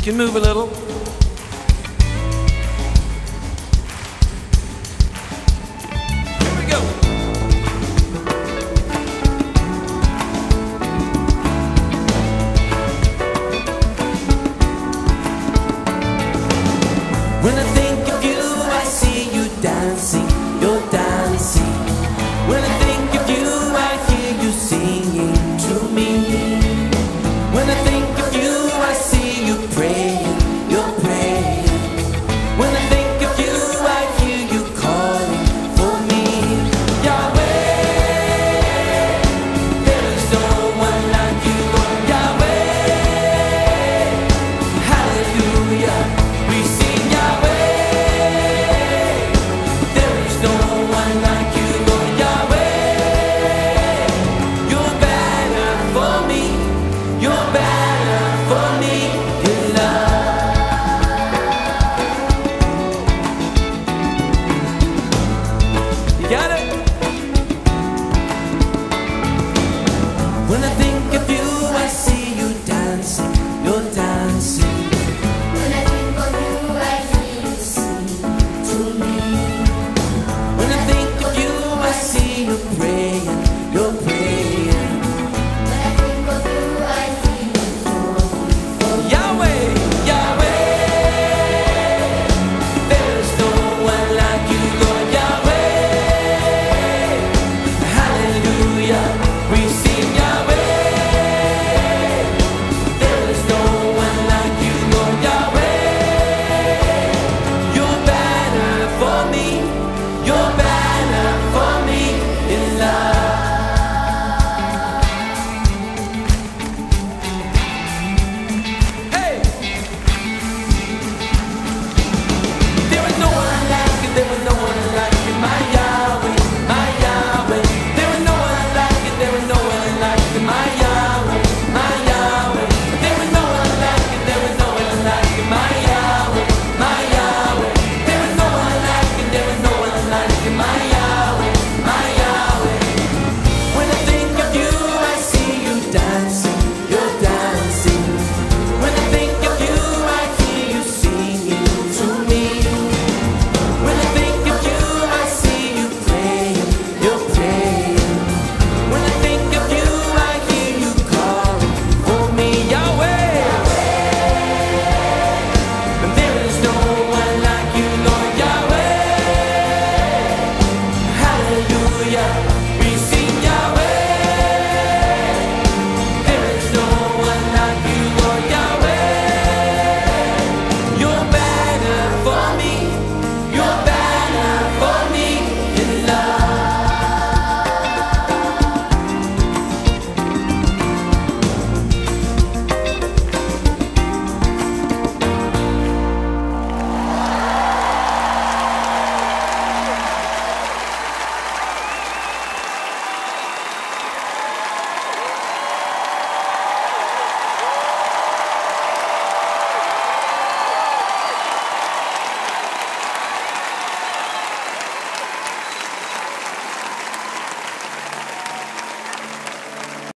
can move a little. Here we go. When I think of you, I see you dancing, you're dancing. When I think of you, I hear you singing to me. When I think of you, I see you praying, you're praying. When I think of you, I hear you calling for me. Yahweh, there is no one like you, Lord. Yahweh, hallelujah, we sing Yahweh. There is no one like you, Lord. Yahweh, you're better for me, you're better for me.